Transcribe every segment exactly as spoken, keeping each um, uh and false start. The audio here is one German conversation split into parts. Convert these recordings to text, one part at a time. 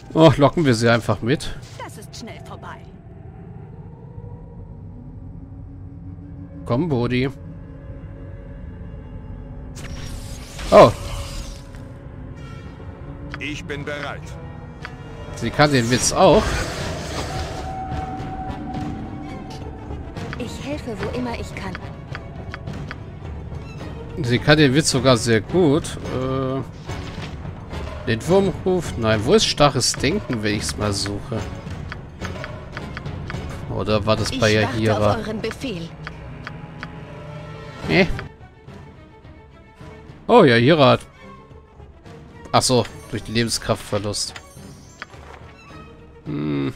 Oh, locken wir sie einfach mit. Das ist schnell vorbei. Komm, Bodhi. Oh, Ich bin bereit. sie kann den Witz auch. Ich helfe, wo immer ich kann. Sie kann den Witz sogar sehr gut. Äh, den Wurmruf. Nein, wo ist starres Denken, wenn ich es mal suche? Oder war das bei Ich warte Jaheira? auf euren Befehl. Nee. Oh, Jaheira hat... Ach so, durch den Lebenskraftverlust. Hm.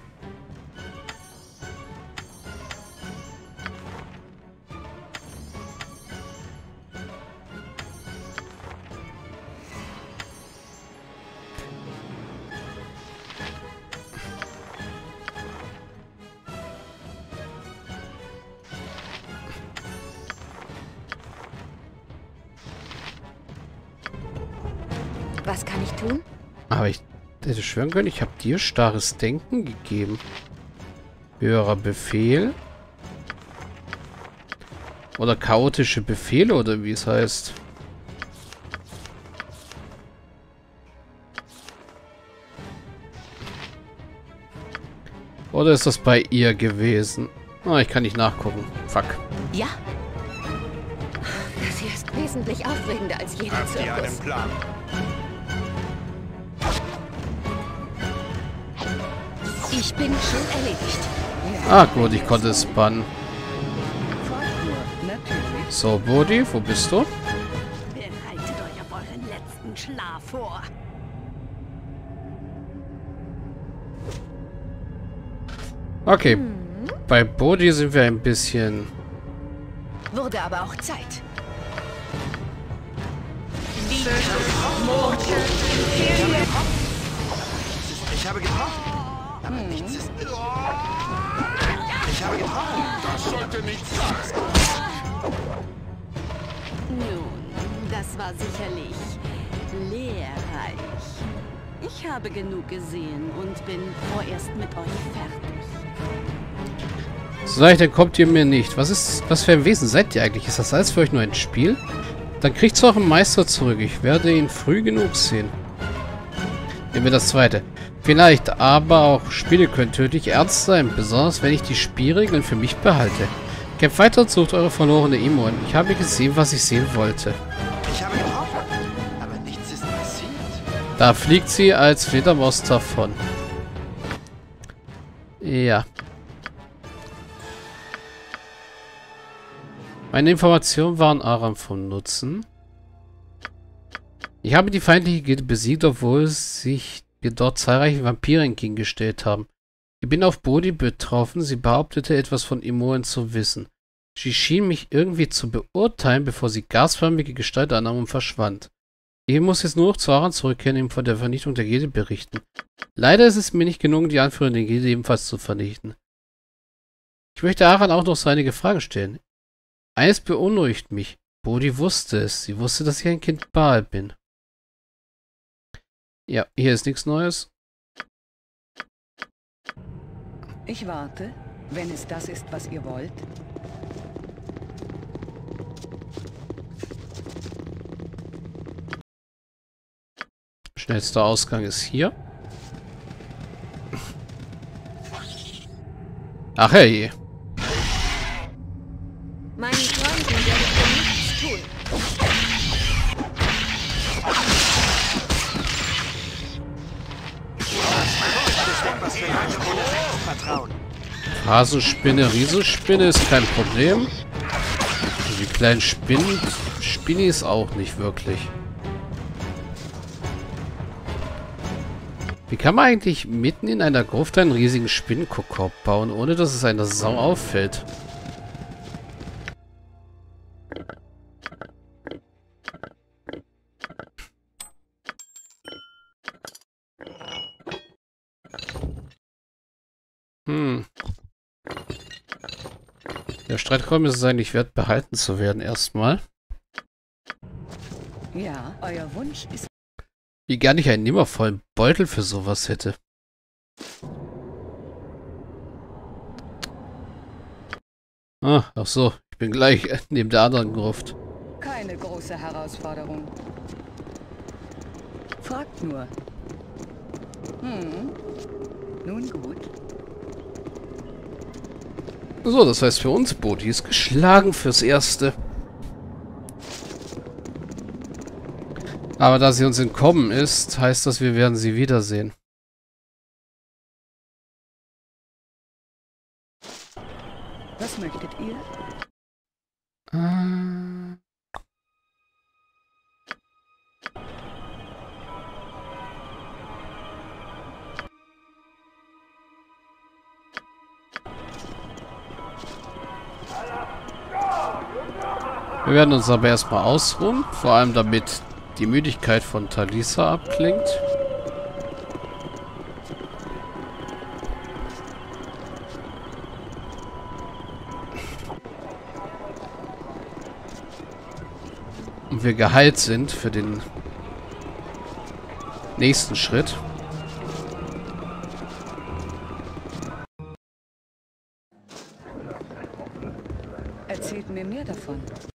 Was kann ich tun? Aber ich hätte schwören können, ich habe dir starres Denken gegeben. Höherer Befehl. Oder chaotische Befehle, oder wie es heißt. Oder ist das bei ihr gewesen? Ah, ich kann nicht nachgucken. Fuck. Ja. Das hier ist wesentlich aufregender als jeder Habt ihr einen Zirkus. Plan? Ich bin schon erledigt. Ah, gut, ich konnte es bannen. So, Bodhi, wo bist du? Bereitet euch auf euren letzten Schlaf vor. Okay. Bei Bodhi sind wir ein bisschen... Wurde aber auch Zeit. Ich habe getroffen. Aber nichts ist... Ich habe getroffen. Das sollte nichts sein. Nun, das war sicherlich lehrreich. Ich habe genug gesehen und bin vorerst mit euch fertig. So leicht entkommt ihr mir nicht. Was ist... Was für ein Wesen seid ihr eigentlich? Ist das alles für euch nur ein Spiel? Dann kriegt's euren Meister zurück. Ich werde ihn früh genug sehen. Nehmen wir das zweite. Vielleicht, aber auch Spiele können tödlich ernst sein. Besonders, wenn ich die Spielregeln für mich behalte. Kämpft weiter und sucht eure verlorene Immun. Ich habe gesehen, was ich sehen wollte. Ich habe getroffen. Aber nichts ist passiert. Da fliegt sie als Fledermaus davon. Ja. Meine Informationen waren Aram vom Nutzen. Ich habe die feindliche Gilde besiegt, obwohl sich mir dort zahlreiche Vampire entgegengestellt haben. Ich bin auf Bodhi betroffen. Sie behauptete etwas von Imoen zu wissen. Sie schien mich irgendwie zu beurteilen, bevor sie gasförmige Gestalt annahm und verschwand. Ich muss jetzt nur noch zu Aram zurückkehren und ihm von der Vernichtung der Gilde berichten. Leider ist es mir nicht gelungen, die Anführer der Gilde ebenfalls zu vernichten. Ich möchte Aram auch noch so einige Fragen stellen. Eines beunruhigt mich. Bodhi wusste es. Sie wusste, dass ich ein Kind Baal bin. Ja, hier ist nichts Neues. Ich warte, wenn es das ist, was ihr wollt. Schnellster Ausgang ist hier. Ach hey. Meinen Freunden werde ich dir nichts tun. Was für Leute ohne Selbstvertrauen. Hasenspinne, Riesenspinne ist kein Problem. Die kleinen Spinnen, Spinnis auch nicht wirklich. Wie kann man eigentlich mitten in einer Gruft einen riesigen Spinnenkokop bauen, ohne dass es einer Sau auffällt? Hm. Der Streitraum ist es eigentlich wert, behalten zu werden erstmal. Ja, euer Wunsch ist Wie gern ich einen nimmervollen Beutel für sowas hätte. Ah, ach so. Ich bin gleich neben der anderen Gruft. Keine große Herausforderung. Fragt nur. Hm. Nun gut. So, das heißt für uns, Bodhi ist geschlagen fürs Erste. Aber da sie uns entkommen ist, heißt das, wir werden sie wiedersehen. Was möchtet ihr? Äh... Wir werden uns aber erstmal ausruhen, vor allem damit die Müdigkeit von Talisa abklingt. Und wir geheilt sind für den nächsten Schritt. Erzählt mir mehr davon.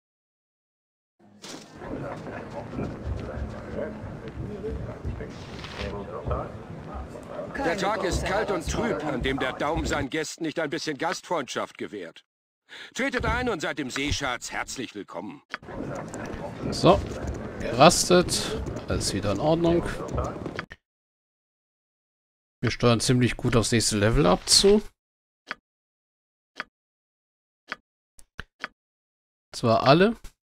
Der Tag ist kalt und trüb, an dem der Daumen seinen Gästen nicht ein bisschen Gastfreundschaft gewährt. Tretet ein und seid im Seeschatz herzlich willkommen. So, gerastet. Alles wieder in Ordnung. Wir steuern ziemlich gut aufs nächste Level ab zu. Zwar alle.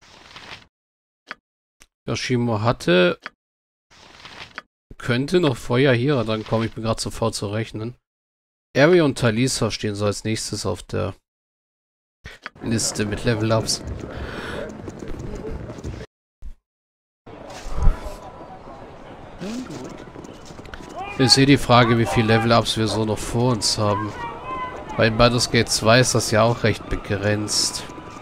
Yoshimo hatte... Könnte noch Feuer hier, dann komme ich mir gerade sofort zu rechnen. Ari und Talisa stehen so als nächstes auf der Liste mit Level-Ups. Ist eh die Frage, wie viele Level-Ups wir so noch vor uns haben. Bei Baldur's Gate zwei ist das ja auch recht begrenzt.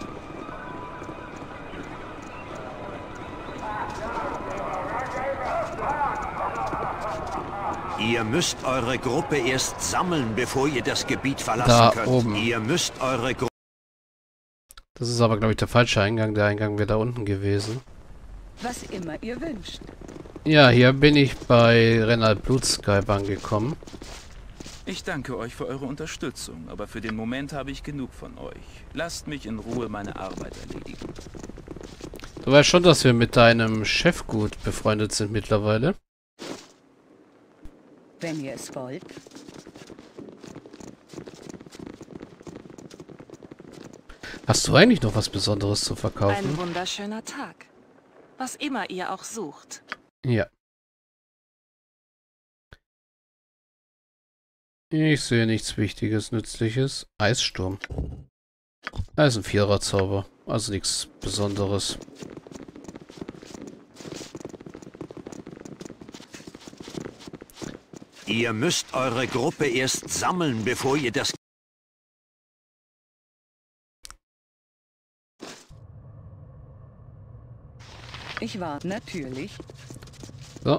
Ihr müsst eure Gruppe erst sammeln, bevor ihr das Gebiet verlassen Da könnt. oben. Ihr müsst eure Gruppe... Das ist aber, glaube ich, der falsche Eingang. Der Eingang wäre da unten gewesen. Was immer ihr wünscht. Ja, hier bin ich bei Renald Blutskype angekommen. Ich danke euch für eure Unterstützung, aber für den Moment habe ich genug von euch. Lasst mich in Ruhe meine Arbeit erledigen. Du weißt schon, dass wir mit deinem Chef gut befreundet sind mittlerweile. Wenn ihr es wollt. Hast du eigentlich noch was Besonderes zu Ein verkaufen? wunderschöner Tag. Was immer ihr auch sucht. Ja. Ich sehe nichts Wichtiges, Nützliches. Eissturm. Das ist ein Vierer-Zauber. Also nichts Besonderes. Ihr müsst eure Gruppe erst sammeln, bevor ihr das... Ich war natürlich. So.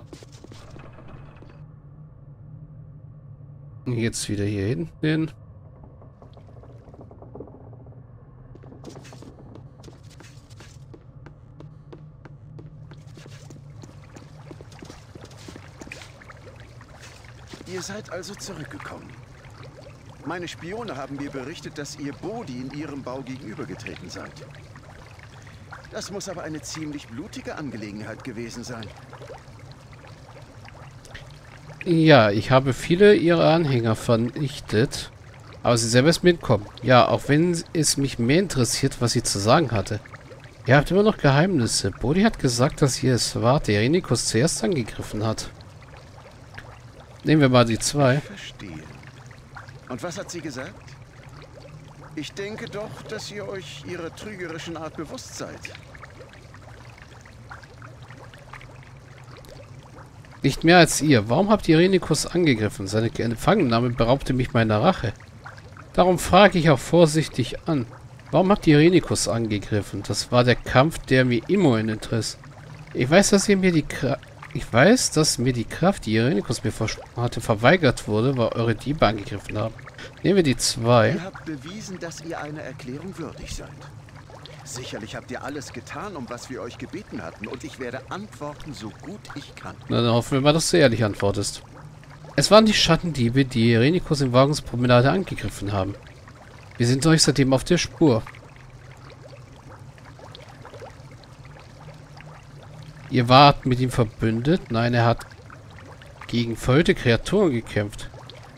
Jetzt wieder hier hinten hin. Ihr seid also zurückgekommen. Meine Spione haben mir berichtet, dass ihr Bodhi in ihrem Bau gegenübergetreten seid. Das muss aber eine ziemlich blutige Angelegenheit gewesen sein. Ja, ich habe viele ihrer Anhänger vernichtet. Aber sie selber ist mitgekommen. Ja, auch wenn es mich mehr interessiert, was sie zu sagen hatte. Ihr habt immer noch Geheimnisse. Bodhi hat gesagt, dass ihr es wart, der Renikus zuerst angegriffen hat. Nehmen wir mal die zwei. Ich verstehe. Und was hat sie gesagt? Ich denke doch, dass ihr euch ihrer trügerischen Art bewusst seid. Nicht mehr als ihr. Warum habt ihr Renikus angegriffen? Seine Gefangennahme beraubte mich meiner Rache. Darum frage ich auch vorsichtig an. Warum habt ihr Renikus angegriffen? Das war der Kampf, der mir Imoen entriss. Ich weiß, dass ihr mir die Kra ich weiß, dass mir die Kraft, die Irenicus mir versprochen hatte, verweigert wurde, weil eure Diebe angegriffen haben. Nehmen wir die zwei. Ihr habt bewiesen, dass ihr einer Erklärung würdig seid. Sicherlich habt ihr alles getan, um was wir euch gebeten hatten, und ich werde antworten, so gut ich kann. Na, dann hoffen wir mal, dass du ehrlich antwortest. Es waren die Schattendiebe, die Irenicus in Wagungspromenade angegriffen haben. Wir sind euch seitdem auf der Spur. Ihr wart mit ihm verbündet? Nein, er hat gegen verhüllte Kreaturen gekämpft.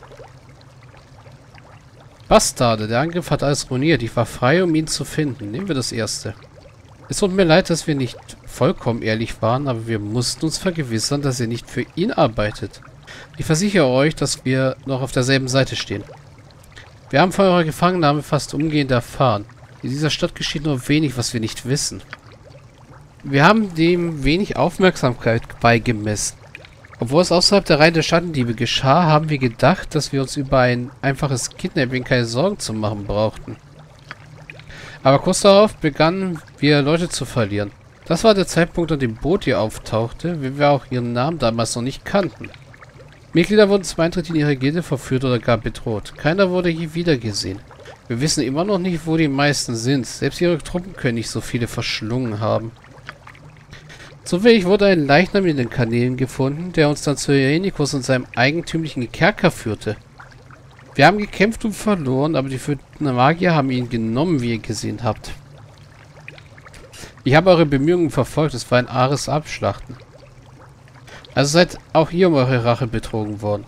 Bastarde, der Angriff hat alles ruiniert. Ich war frei, um ihn zu finden. Nehmen wir das erste. Es tut mir leid, dass wir nicht vollkommen ehrlich waren, aber wir mussten uns vergewissern, dass ihr nicht für ihn arbeitet. Ich versichere euch, dass wir noch auf derselben Seite stehen. Wir haben von eurer Gefangennahme fast umgehend erfahren. In dieser Stadt geschieht nur wenig, was wir nicht wissen. Wir haben dem wenig Aufmerksamkeit beigemessen. Obwohl es außerhalb der Reihe der Schattendiebe geschah, haben wir gedacht, dass wir uns über ein einfaches Kidnapping keine Sorgen zu machen brauchten. Aber kurz darauf begannen wir Leute zu verlieren. Das war der Zeitpunkt, an dem Bodhi auftauchte, wie wir auch ihren Namen damals noch nicht kannten. Mitglieder wurden zum Eintritt in ihre Gilde verführt oder gar bedroht. Keiner wurde je wiedergesehen. Wir wissen immer noch nicht, wo die meisten sind. Selbst ihre Truppen können nicht so viele verschlungen haben. Zufällig wurde ein Leichnam in den Kanälen gefunden, der uns dann zu Irenicus und seinem eigentümlichen Kerker führte. Wir haben gekämpft und verloren, aber die verrückten Magier haben ihn genommen, wie ihr gesehen habt. Ich habe eure Bemühungen verfolgt, es war ein ares Abschlachten. Also seid auch ihr um eure Rache betrogen worden.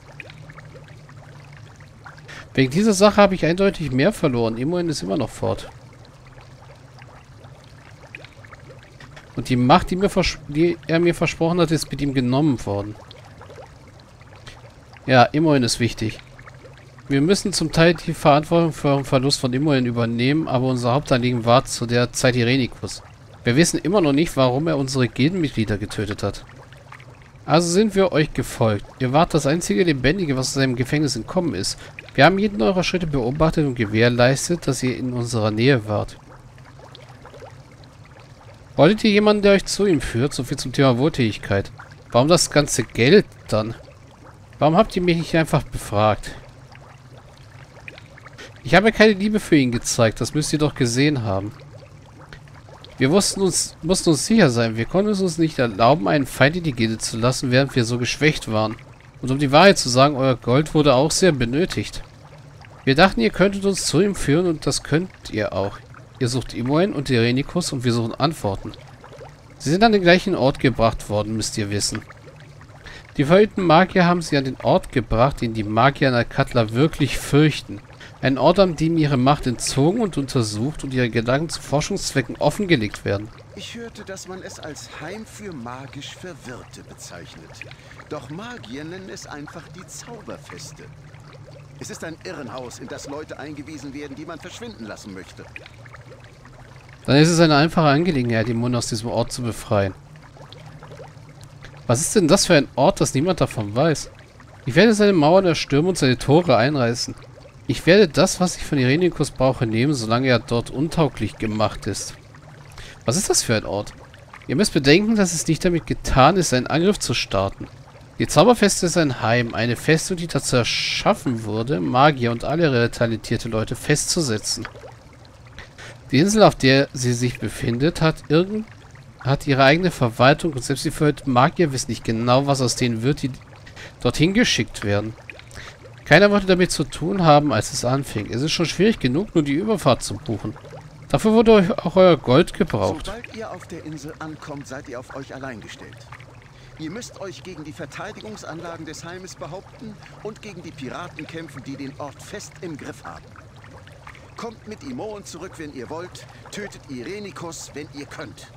Wegen dieser Sache habe ich eindeutig mehr verloren, immerhin ist immer noch fort. Und die Macht, die, mir die er mir versprochen hat, ist mit ihm genommen worden. Ja, immerhin ist wichtig. Wir müssen zum Teil die Verantwortung für den Verlust von Immerhin übernehmen, aber unser Hauptanliegen war zu der Zeit Irenicus. Wir wissen immer noch nicht, warum er unsere Gildenmitglieder getötet hat. Also sind wir euch gefolgt. Ihr wart das einzige Lebendige, was aus seinem Gefängnis entkommen ist. Wir haben jeden eurer Schritte beobachtet und gewährleistet, dass ihr in unserer Nähe wart. Wolltet ihr jemanden, der euch zu ihm führt? So viel zum Thema Wohltätigkeit. Warum das ganze Geld dann? Warum habt ihr mich nicht einfach befragt? Ich habe keine Liebe für ihn gezeigt. Das müsst ihr doch gesehen haben. Wir wussten uns, mussten uns sicher sein. Wir konnten es uns nicht erlauben, einen Feind in die Gilde zu lassen, während wir so geschwächt waren. Und um die Wahrheit zu sagen, euer Gold wurde auch sehr benötigt. Wir dachten, ihr könntet uns zu ihm führen und das könnt ihr auch. Ihr sucht Imoen und Irenicus und wir suchen Antworten. Sie sind an den gleichen Ort gebracht worden, müsst ihr wissen. Die verhüllten Magier haben sie an den Ort gebracht, den die Magier in Al-Katla wirklich fürchten. Ein Ort, an dem ihre Macht entzogen und untersucht und ihre Gedanken zu Forschungszwecken offengelegt werden. Ich hörte, dass man es als Heim für magisch Verwirrte bezeichnet. Doch Magier nennen es einfach die Zauberfeste. Es ist ein Irrenhaus, in das Leute eingewiesen werden, die man verschwinden lassen möchte. Dann ist es eine einfache Angelegenheit, den Mund aus diesem Ort zu befreien. Was ist denn das für ein Ort, dass niemand davon weiß? Ich werde seine Mauern erstürmen und seine Tore einreißen. Ich werde das, was ich von Irenicus brauche, nehmen, solange er dort untauglich gemacht ist. Was ist das für ein Ort? Ihr müsst bedenken, dass es nicht damit getan ist, einen Angriff zu starten. Die Zauberfeste ist ein Heim, eine Festung, die dazu erschaffen wurde, Magier und alle talentierte Leute festzusetzen. Die Insel, auf der sie sich befindet, hat irgend hat ihre eigene Verwaltung und selbst die verhüllten Magier wissen nicht genau, was aus denen wird, die dorthin geschickt werden. Keiner wollte damit zu tun haben, als es anfing. Es ist schon schwierig genug, nur die Überfahrt zu buchen. Dafür wurde euch auch euer Gold gebraucht. Sobald ihr auf der Insel ankommt, seid ihr auf euch allein gestellt. Ihr müsst euch gegen die Verteidigungsanlagen des Heimes behaupten und gegen die Piraten kämpfen, die den Ort fest im Griff haben. Kommt mit Imoen zurück, wenn ihr wollt. Tötet Irenicus, wenn ihr könnt.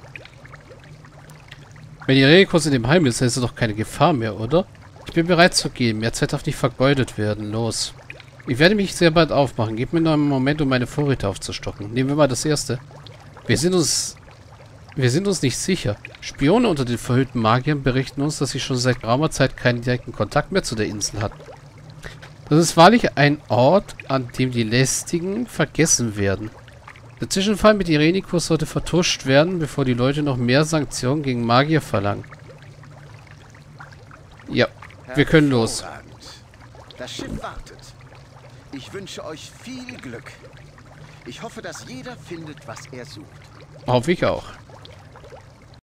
Wenn Irenicus in dem Heim ist, dann ist er doch keine Gefahr mehr, oder? Ich bin bereit zu gehen. Mehr Zeit darf nicht vergeudet werden. Los. Ich werde mich sehr bald aufmachen. Gebt mir noch einen Moment, um meine Vorräte aufzustocken. Nehmen wir mal das erste. Wir sind uns... Wir sind uns nicht sicher. Spione unter den verhüllten Magiern berichten uns, dass sie schon seit geraumer Zeit keinen direkten Kontakt mehr zu der Insel hatten. Das ist wahrlich ein Ort, an dem die Lästigen vergessen werden. Der Zwischenfall mit Irenicus sollte vertuscht werden, bevor die Leute noch mehr Sanktionen gegen Magier verlangen. Ja, wir können los. Hervorragend. Das Schiff wartet. Ich wünsche euch viel Glück. Ich hoffe, dass jeder findet, was er sucht. Hoffe ich auch.